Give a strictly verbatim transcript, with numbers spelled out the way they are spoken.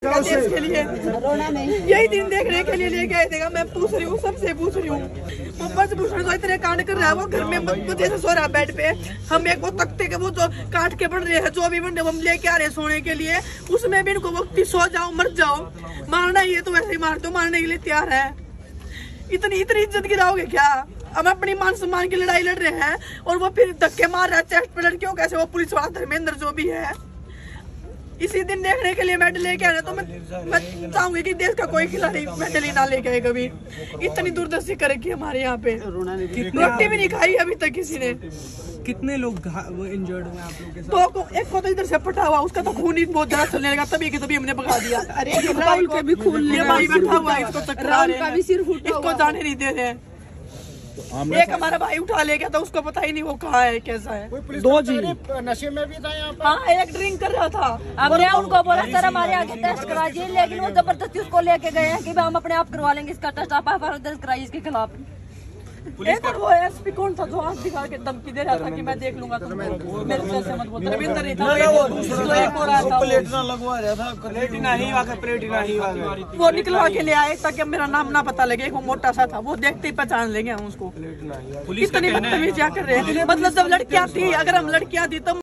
देश के लिए यही दिन देखने के लिए लेके आए थे। मैं पूछ रही हूँ, सबसे पूछ रही हूँ, वो बस भूषण तो इतने कांड कर रहा है, वो घर में मुझे से सो रहा है बेड पे। हम एक वो तख्ते के वो जो काट के बन रहे हैं, जो भी बन रहे हम लेके आ रहे हैं सोने के लिए, उसमें भी इनको वक्त सो जाओ मर जाओ, मारना ही है तो वैसे ही मार दो, मारने के लिए तैयार है। इतनी इतनी इज्जत गिराओगे क्या? हम अपनी मान सम्मान की लड़ाई लड़ रहे हैं और वो फिर धक्के मार रहा है चेस्ट पे लड़कियों कैसे, वो पुलिस वाला धर्मेंद्र जो भी है। इसी दिन देखने के लिए मेडल लेके आना, तो मैं मैं चाहूंगी कि देश का कोई खिलाड़ी मेडल ही ना लेके आए कभी। इतनी दूरदर्शी करेगी हमारे यहाँ पे, रोटी भी नहीं खाई अभी तक किसी ने। कितने लोग इंजर्ड हुए आप लोग के साथ? तो एक को तो इधर से पटा हुआ, उसका तो खून ही बहुत ज्यादा चलने लगा, तभी तभी हमने भगा दिया। अरे राहुल का भी खून, ये भाई बैठा हुआ है, इसको चक्कर का भी सिर फूटा, इसको जाने नहीं दे रहे। एक हमारा भाई उठा ले गया था, उसको पता ही नहीं वो कहाँ है कैसा है। दो जी नशे में भी था यहाँ पर। हाँ, एक ड्रिंक कर रहा था। हमने उनको बोला सर हमारे आगे टेस्ट कराइए, लेकिन वो जबरदस्ती उसको लेके गए हैं कि हम अपने आप करवा लेंगे इसका टेस्ट, आप दर्ज कराइए इसके खिलाफ। एक और वो एसपी कौन था जो हाथ दिखा के धमकी दे रहा था कि मैं देख लूंगा तुमको, मेरे से ऐसे मत बोल। रविंद्र नहीं था, वो एक और आया था, प्लेटिना लगवा रहा था, प्लेटिना ही वाके प्लेटिना ही वाके वो निकलवा के ले आए ताकि मेरा नाम ना पता लगे। वो मोटा सा था, वो देखते ही पहचान लेंगे हम उसको। इतनी बदतमीजियां कर रहे हैं, मतलब जब लड़कियां थी, अगर हम लड़कियां थी तो